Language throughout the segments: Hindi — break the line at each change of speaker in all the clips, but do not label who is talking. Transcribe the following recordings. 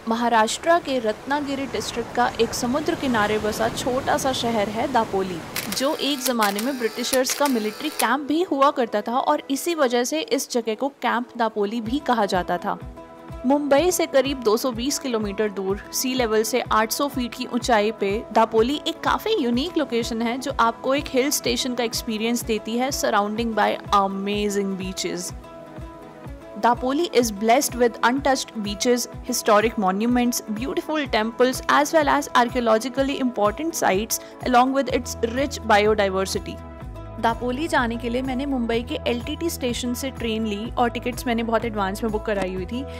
महाराष्ट्र के रत्नागिरी डिस्ट्रिक्ट का एक समुद्र किनारे बसा छोटा सा शहर है दापोली, जो एक ज़माने में ब्रिटिशर्स का मिलिट्री कैंप भी हुआ करता था और इसी वजह से इस जगह को कैंप दापोली भी कहा जाता था। मुंबई से करीब 220 किलोमीटर दूर सी लेवल से 800 फीट की ऊंचाई पे दापोली एक काफ़ी यूनिक लोकेशन है जो आपको एक हिल स्टेशन का एक्सपीरियंस देती है, surrounding by amazing beaches. Dapoli is blessed with untouched beaches, historic monuments, beautiful temples, as well as archaeologically important sites, along with its rich biodiversity. Dapoli जाने के लिए मैंने मुंबई के LTT स्टेशन से ट्रेन ली और टिकट्स मैंने बहुत एडवांस में बुक कराई हुई थी।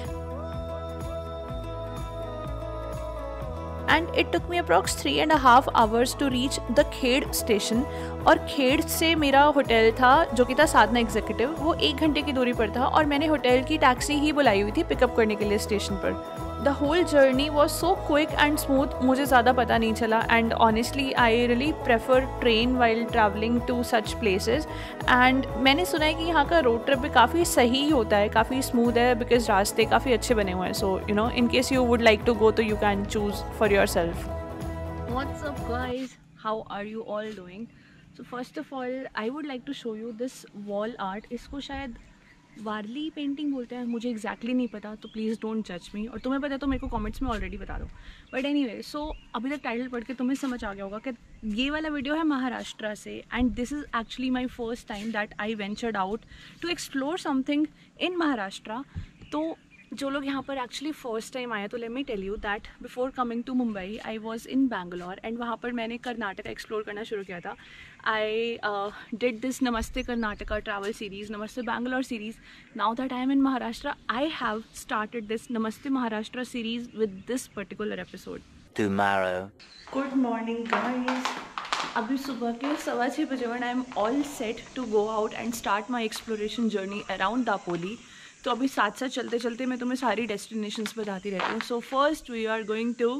And it took me approx 3.5 hours to reach the Khed station. और खेड़ से मेरा होटल था जो कि था साधना एग्जीक्यूटिव, वो 1 घंटे की दूरी पर था और मैंने होटल की टैक्सी ही बुलाई हुई थी पिकअप करने के लिए स्टेशन पर। The whole journey was so quick and smooth, मुझे ज़्यादा पता नहीं चला। And honestly I really prefer train while travelling to such places. And मैंने सुना है कि यहाँ का रोड ट्रिप भी काफ़ी सही होता है, काफ़ी स्मूथ है, बिकॉज रास्ते काफ़ी अच्छे बने हुए हैं। So you know, in case you would like to go तो you can choose for yourself. What's up guys, how are you all doing? So first of all I would like to show you this wall art. इसको शायद वारली पेंटिंग बोलते हैं, मुझे exactly नहीं पता, तो प्लीज़ डोंट जज मी। और तुम्हें पता है तो मेरे को कमेंट्स में ऑलरेडी बता दो। बट एनीवे, सो अभी तक टाइटल पढ़ के तुम्हें समझ आ गया होगा कि ये वाला वीडियो है महाराष्ट्र से। And this is actually my first time that I ventured out to explore something in Maharashtra. तो जो लोग यहाँ पर एक्चुअली फर्स्ट टाइम आया, तो let me tell you that before coming to Mumbai I was in Bangalore and वहाँ पर मैंने कर्नाटका एक्सप्लोर करना शुरू किया था। आई डिड दिस नमस्ते Karnataka travel series, Namaste Bangalore series. Now that I am in Maharashtra, I have started this Namaste Maharashtra series with this particular episode tomorrow. Good morning guys, अभी सुबह के 6:15 बजे and I am all set to go out and start my exploration journey around Dapoli. तो अभी साथ साथ चलते चलते मैं तुम्हें सारी डेस्टिनेशंस बताती रहती हूँ। So first we are going to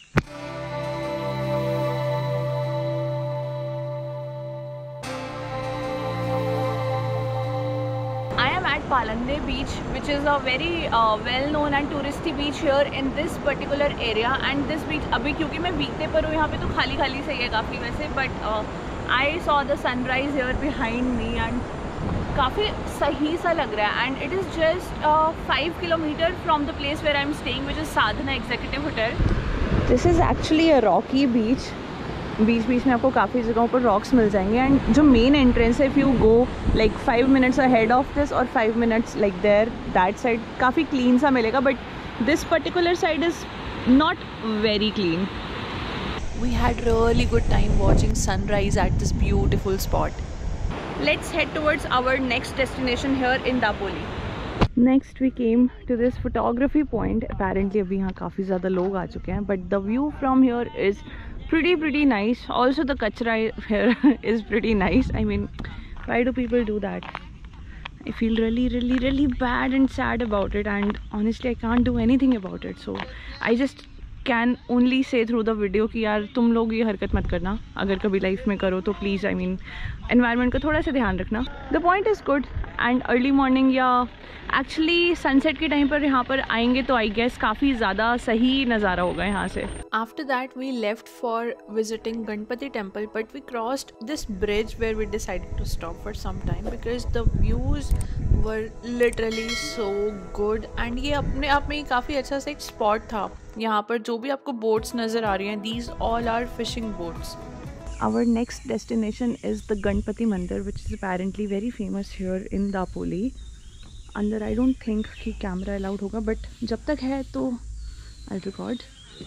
I am at Palande beach, which is a very well known and touristy beach here in this particular area. And this beach अभी क्योंकि मैं वीकडे पर हूँ यहाँ पे तो खाली खाली सही है काफ़ी वैसे, but I saw the sunrise here behind me and काफ़ी सही सा लग रहा है। And it is just 5 kilometre from the place where I am staying, which is Sadhana executive hotel. This is actually a rocky beach. बीच बीच में आपको काफ़ी जगहों पर रॉक्स मिल जाएंगे। एंड जो मेन एंट्रेंस है, if you go like 5 minutes ahead of this और 5 minutes like there that side, काफ़ी क्लीन सा मिलेगा। But this particular side is not very clean. We had really good time watching sunrise at this beautiful spot. Let's head towards our next destination here in Dapoli. Next we came to this photography point. Apparently अभी यहाँ काफ़ी ज़्यादा लोग आ चुके हैं, but the view from here is pretty nice. Also the kachra here is pretty nice. I mean, why do people do that? I feel really bad and sad about it, and honestly I can't do anything about it. So I just can only say through the video कि यार तुम लोग ये हरकत मत करना, अगर कभी लाइफ में करो तो प्लीज़, आई मीन एनवायरनमेंट का थोड़ा सा ध्यान रखना। The point is good and early morning या एक्चुअली सनसेट के टाइम पर यहाँ पर आएंगे तो आई गेस काफ़ी ज़्यादा सही नज़ारा होगा यहाँ से। After that we left for visiting Ganpati temple, but we crossed this bridge where we decided to stop for some time because the views were literally so good. And ये अपने आप में काफ़ी अच्छा सा एक स्पॉट था। यहाँ पर जो भी आपको बोट्स नज़र आ रही हैं, these all are fishing boats. Our next destination is the Ganpati मंदिर, which is apparently very famous here in Dapoli. अंदर आई डोंट थिंक कि कैमरा अलाउड होगा, बट जब तक है तो आई रिकॉर्ड।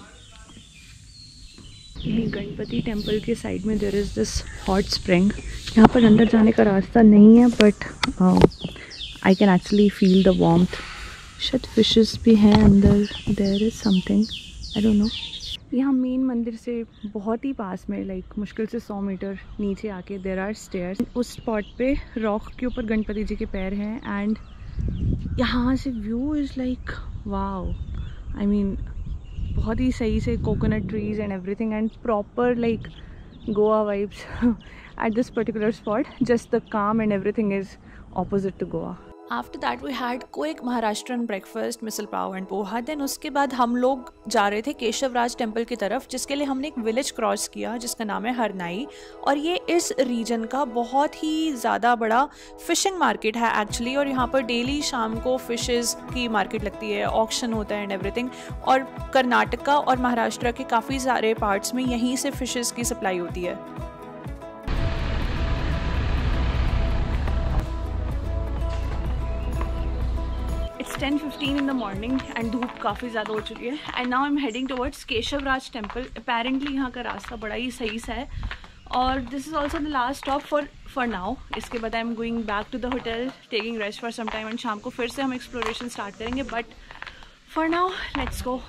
गणपति टेम्पल के साइड में there is this hot spring. यहाँ पर अंदर जाने का रास्ता नहीं है, but I can actually feel the warmth. शायद फिशेस भी हैं अंदर, there is something, I don't know. यहाँ मेन मंदिर से बहुत ही पास में, लाइक मुश्किल से 100 मीटर नीचे आके देयर आर स्टेयर्स। उस स्पॉट पे रॉक के ऊपर गणपति जी के पैर हैं एंड यहाँ से view is like wow. I mean बहुत ही सही से coconut trees and everything and proper like Goa vibes at this particular spot. Just the calm and everything is opposite to Goa.
After that we had quick Maharashtrian breakfast, misal pav and poha. Then उसके बाद हम लोग जा रहे थे केशवराज टेम्पल की तरफ, जिसके लिए हमने एक विलेज क्रॉस किया जिसका नाम है हरनाई। और ये इस रीजन का बहुत ही ज़्यादा बड़ा फ़िशिंग मार्केट है एक्चुअली, और यहाँ पर डेली शाम को फ़िशेज़ की मार्केट लगती है, ऑक्शन होता है एंड एवरीथिंग। और कर्नाटका और महाराष्ट्र के काफ़ी सारे पार्ट्स में यहीं से फ़िशेज़ की सप्लाई होती है।
It's 10:15 in the morning and धूप काफ़ी ज़्यादा हो चुकी है। And now I am heading towards Keshavraj temple. Apparently यहाँ का रास्ता बड़ा ही सही सा है, और this is also the last stop for now. इसके बाद I am going back to the hotel, taking rest for some time, and शाम को फिर से हम एक्सप्लोरेशन स्टार्ट करेंगे। But for now let's go.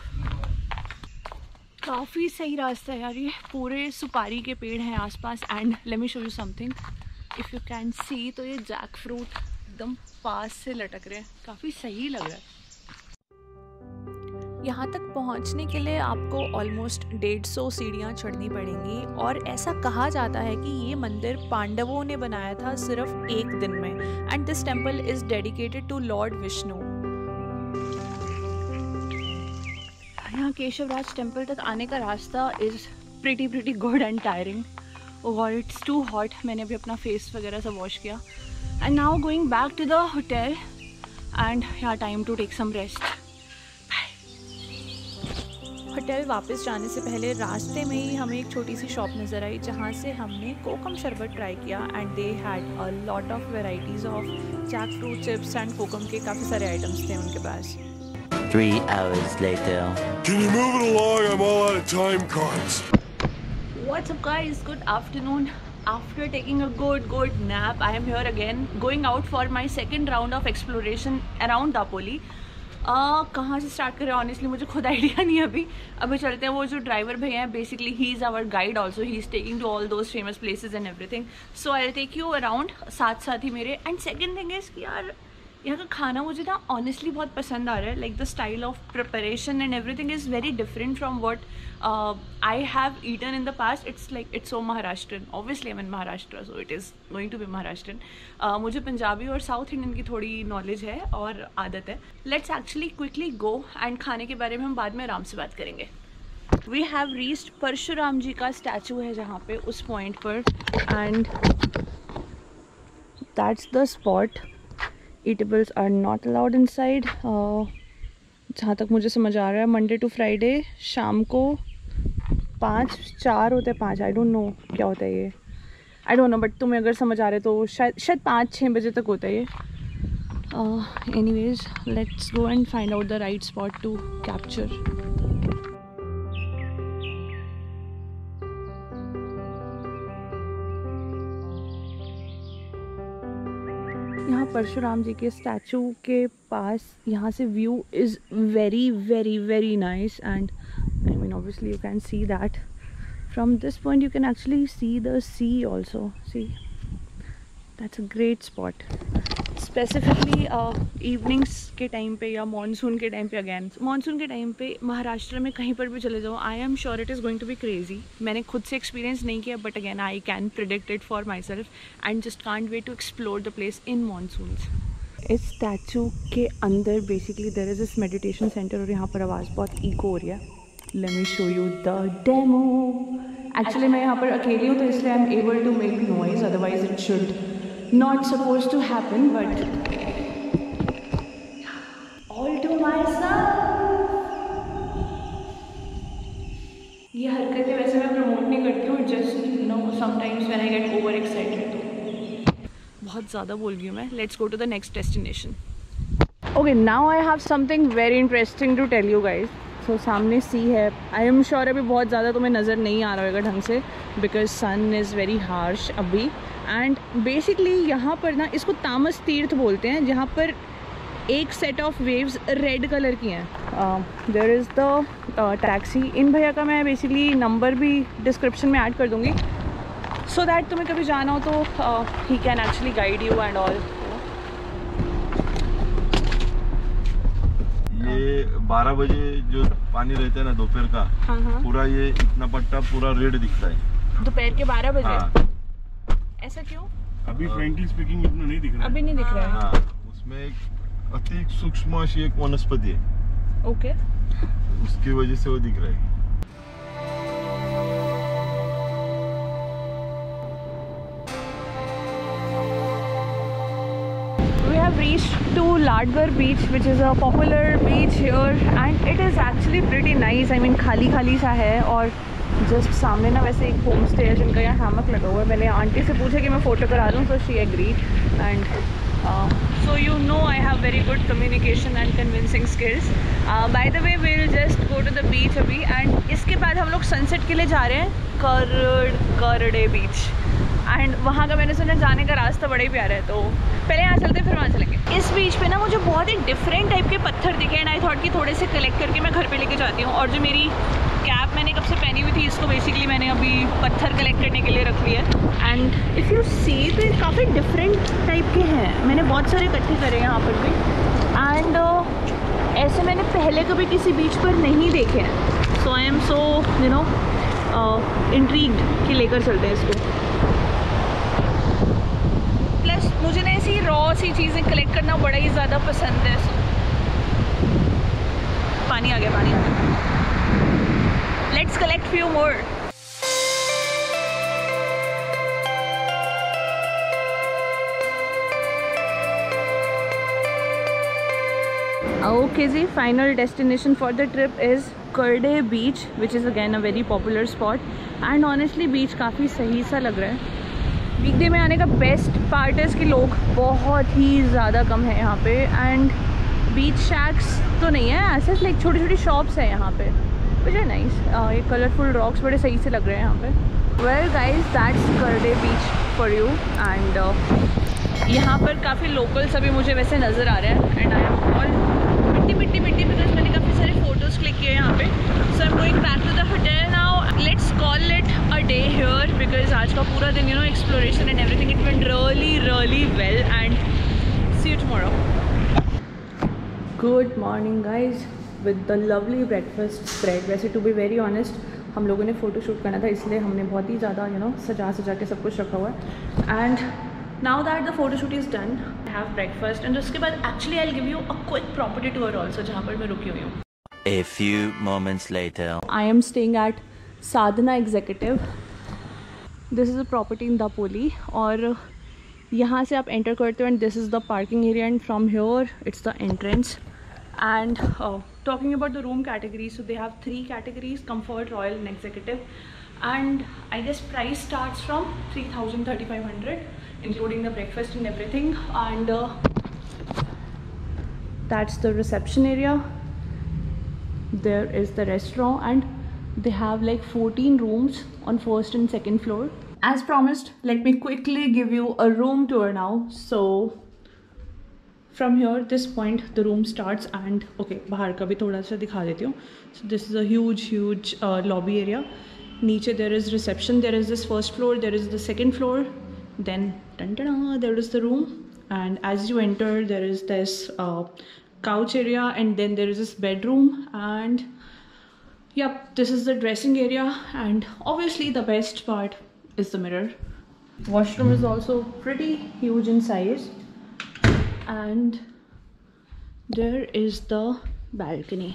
काफ़ी सही रास्ता है यार, ये पूरे सुपारी के पेड़ हैं आसपास। And let me show you something, if you can see, तो ये जैक फ्रूट एकदम पास से लटक रहे हैं, काफ़ी सही लग रहा है।
यहाँ तक पहुँचने के लिए आपको ऑलमोस्ट 150 सीढ़ियाँ चढ़नी पड़ेंगी, और ऐसा कहा जाता है कि ये मंदिर पांडवों ने बनाया था सिर्फ एक दिन में। And this temple is dedicated to lord Vishnu.
यहाँ केशवराज टेम्पल तक आने का रास्ता is pretty good and tiring. Oh god, it's too hot. मैंने भी अपना फेस वगैरह सब वॉश किया। And now going back to the hotel, and यहाँ time to take some rest.
Hotel वापस जाने से पहले रास्ते में ही हमें एक छोटी सी शॉप नज़र आई, जहाँ से हमने कोकम शरबत ट्राई किया। And they had a lot of varieties of jackfruit chips and kokum के काफ़ी सारे आइटम्स थे उनके पास।
3 hours later.
Can you move it along? I'm all out of time cards.
What's up guys? Good afternoon. After taking a good nap, I am here again, going out for my second round of exploration around Dapoli. कहाँ से स्टार्ट करें ऑनेस्टली मुझे खुद आइडिया नहीं है अभी चलते हैं। वो जो ड्राइवर भैया हैं, basically he is our guide also, he is taking to all those famous places and everything. So I will take you around साथ ही मेरे। एंड सेकेंड थिंग इज़ कि यार यहाँ का खाना मुझे ना ऑनेस्टली बहुत पसंद आ रहा है। Like the style of preparation and everything is very different from what I have eaten in the past. It's so Maharashtrian. Obviously I am in Maharashtra, so it is going to be Maharashtrian. मुझे पंजाबी और साउथ इंडियन की थोड़ी नॉलेज है और आदत है। Let's actually quickly go, and खाने के बारे में हम बाद में आराम से बात करेंगे। We have reached Parshuram ji का स्टैचू है जहाँ पे, उस पॉइंट पर, and that's the spot. Eatables are not allowed inside. जहाँ तक मुझे समझ आ रहा है मंडे टू फ्राइडे शाम को 5-4 होते हैं, 5 आई डोंट नो क्या होता है ये, आई डोंट नो, बट तुम्हें अगर समझ आ रहा है तो शायद 5-6 बजे तक होता है ये। Anyways let's go and find out the right spot to capture. यहाँ परशुराम जी के स्टैचू के पास यहाँ से view is very nice. And I mean obviously you can see that from this point you can actually see the sea also. See that's a great spot. Specifically evenings के टाइम पे या मानसून के टाइम पे, अगेन मानसून के टाइम पे महाराष्ट्र में कहीं पर भी चले जाओ, I am sure it is going to be crazy. मैंने खुद से एक्सपीरियंस नहीं किया, but again I can predict it for myself and just can't wait to explore the place in monsoons. इस स्टैचू के अंदर basically there is this meditation centre, और यहाँ पर आवाज़ बहुत इको हो रही है। Let me show you the demo. Actually मैं यहाँ पर अकेली हूँ तो इसलिए I am able to make noise, otherwise it should not supposed to happen, but all to myself। ये हरकतें वैसे मैं प्रमोट नहीं करती हूँ, just you know sometimes when I get over excited तो बहुत ज़्यादा बोल गई हूँ मैं। Let's go to the next destination। Okay, now I have something very interesting to tell you guys। So सामने सी है, आई एम श्योर अभी बहुत ज़्यादा तुम्हें नज़र नहीं आ रहा होगा ढंग से, because sun is very harsh अभी। एंड बेसिकली यहाँ पर ना इसको तामस तीर्थ बोलते हैं, जहाँ पर एक set of waves red colour की हैं। There is the taxi. इन भैया का मैं बेसिकली नंबर भी डिस्क्रिप्शन में ऐड कर दूँगी, सो दैट तुम्हें कभी जाना हो तो he can actually guide you and all.
ये 12 बजे जो पानी रहता है ना दोपहर का,
हाँ।
पूरा ये इतना पट्टा पूरा रेड दिखता है
दोपहर के 12 बजे।
हाँ।
ऐसा क्यों?
अभी फ्रेंकली स्पीकिंग इतना नहीं दिख रहा है।
अभी नहीं दिख रहा है।
हाँ, में एक अति सूक्ष्म अशी एक वनस्पति है।
ओके।
उसकी वजह से वो दिख रहा है।
Reached to Ladgar beach, which is a popular beach here, and it is actually pretty nice. I mean, खाली सा है और जस्ट सामने ना वैसे एक होम स्टे है जिनका यहाँ हैमक लगा हुआ है। मैंने आंटी से पूछा कि मैं फ़ोटो करा लूँ, so she agreed, and so you know I have very good communication and convincing skills. By the way, we'll just go to the beach अभी, and इसके बाद हम लोग सनसेट के लिए जा रहे हैं करड़े बीच, एंड वहाँ का मैंने सुना जाने का रास्ता बड़ा ही प्यारा है, तो पहले यहाँ चलते फिर वहाँ चलेंगे। इस बीच पे ना मुझे बहुत ही डिफरेंट टाइप के पत्थर दिखे एंड आई थॉट कि थोड़े से कलेक्ट करके मैं घर पे लेके जाती हूँ। और जो मेरी कैप मैंने कब से पहनी हुई थी, इसको बेसिकली मैंने अभी पत्थर कलेक्ट करने के लिए रख लिया है। एंड इफ़ यू सी तो ये काफ़ी डिफरेंट टाइप के हैं, मैंने बहुत सारे इकट्ठे करे हैं यहाँ पर भी, एंड ऐसे मैंने पहले कभी किसी बीच पर नहीं देखे हैं। So I am so you know intrigued कि लेकर चलते हैं इसको। मुझे ना ऐसी रॉ सी चीज़ें कलेक्ट करना बड़ा ही ज़्यादा पसंद है। पानी आ गया, let's collect few more. Okay जी, final destination for the trip is Karde beach, which is again a very popular spot, and honestly beach काफ़ी सही सा लग रहा है। वीकडे में आने का बेस्ट पार्ट है कि लोग बहुत ही ज़्यादा कम है यहाँ पे, एंड बीच शैक्स तो नहीं है, ऐसे लाइक छोटी छोटी शॉप्स है यहाँ पे, विच आर नाइस। ये कलरफुल रॉक्स बड़े सही से लग रहे हैं यहाँ पे। Well guys, that's Karde beach for you, and यहाँ पर काफ़ी लोकल्स अभी मुझे वैसे नज़र आ रहे हैं, एंड आई एम ऑल मिट्टी बिकॉज मैंने काफ़ी सारे फोटोज़ क्लिक किए यहाँ पे। So I am going back to the hotel now. Let's call it a day here because आज का पूरा दिन exploration and everything, it went really well, and see you tomorrow. Good morning guys, with the lovely breakfast spread. वैसे टू बी वेरी ऑनेस्ट हम लोगों ने फ़ोटो शूट करना था, इसलिए हमने बहुत ही ज़्यादा सजा के सब कुछ रखा हुआ है। And now that the photo shoot is done, I have breakfast, and उसके बाद actually I'll give you a quick property tour also जहाँ पर मैं रुकी हुई हूँ।
A few moments later,
I am staying at Sadhana Executive. This is a property in Dapoli, और यहाँ से आप enter करते हो, and this is the parking area, and from here it's the entrance. And talking about the room categories, so they have 3 categories: comfort, royal, and executive. And I guess price starts from 3,000-3,500, including the breakfast and everything. And that's the reception area. There is the restaurant, and they have like 14 rooms on 1st and 2nd floor. As promised, let me quickly give you a room tour now. So from here, this point the room starts, and okay, बाहर का भी थोड़ा सा दिखा देती हूँ. So this is a huge lobby area. नीचे there is reception, there is this 1st floor, there is the 2nd floor, then there is the room, and as you enter there is this couch area, and then there is this bedroom, and yep, this is the dressing area, and obviously the best part is the mirror. Washroom is also pretty huge in size, and there is the balcony.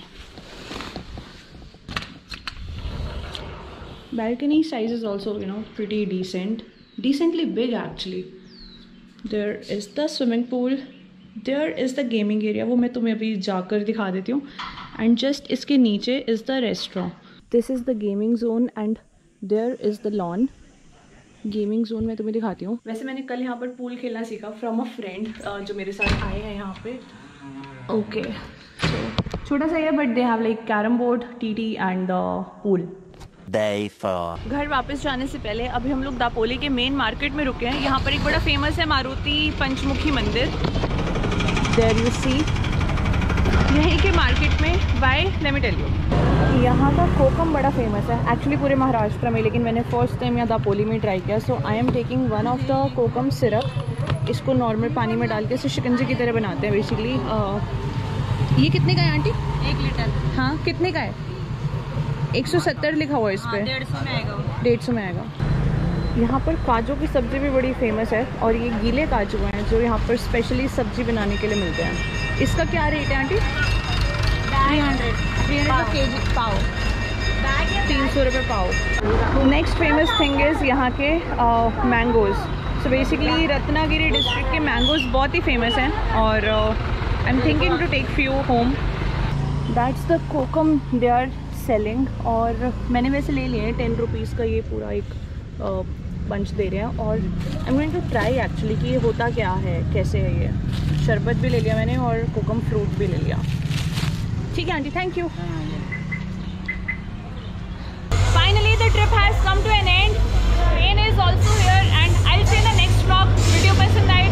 Balcony size is also pretty decently big actually. There is the swimming pool, there is the gaming area, वो मैं तुम्हें अभी जाकर दिखा देती हूँ, and just इसके नीचे is the restaurant. This is the gaming zone, and there is the lawn. Gaming zone मैं तुम्हें दिखाती हूँ। वैसे मैंने कल यहाँ पर पूल खेलना सीखा फ्रॉम अ फ्रेंड जो मेरे साथ आए हैं यहाँ पे। ओके, सो छोटा सा है but they have like carrom board, TT and pool.
Day 4.
घर वापस जाने से पहले अभी हम लोग दापोली के मेन मार्केट में रुके हैं। यहाँ पर एक बड़ा फेमस है मारुति पंचमुखी मंदिर। देयर यू सी, यहीं के मार्केट में buy let me tell you, यहाँ का कोकम बड़ा फेमस है एक्चुअली पूरे महाराष्ट्र में, लेकिन मैंने फर्स्ट टाइम यहाँ दापोली में ट्राई किया। So I am taking one of the kokum syrup. इसको नॉर्मल पानी में डाल के इसे शिकंजी की तरह बनाते हैं बेसिकली। ये कितने का है आंटी?
1 लीटर।
हाँ, कितने का है? 170 लिखा हुआ है इस पर।
150 में आएगा।
150 में आएगा। यहाँ पर काजू की सब्ज़ी भी बड़ी फेमस है और ये गीले काजू हैं जो यहाँ पर स्पेशली सब्ज़ी बनाने के लिए मिलते हैं। इसका क्या रेट है आंटी? 300 के जी पाव, 300 रुपये पाव। नेक्स्ट फेमस थिंग इज़ यहाँ के mangoes. So basically Ratnagiri district के मैंगोज़ बहुत ही फेमस हैं और I am thinking to take few home. That's the kokum they are selling और मैंने वैसे ले लिए हैं 10 रुपीज़ का ये पूरा एक बंच दे रहे हैं और I am going to try actually कि ये होता क्या है, कैसे है ये। शरबत भी ले लिया मैंने और कोकम फ्रूट भी ले लिया। ठीक है aunty, thank you. Finally the trip has come to an end. Rain is also here and I will see in the next vlog. Video पसंद आए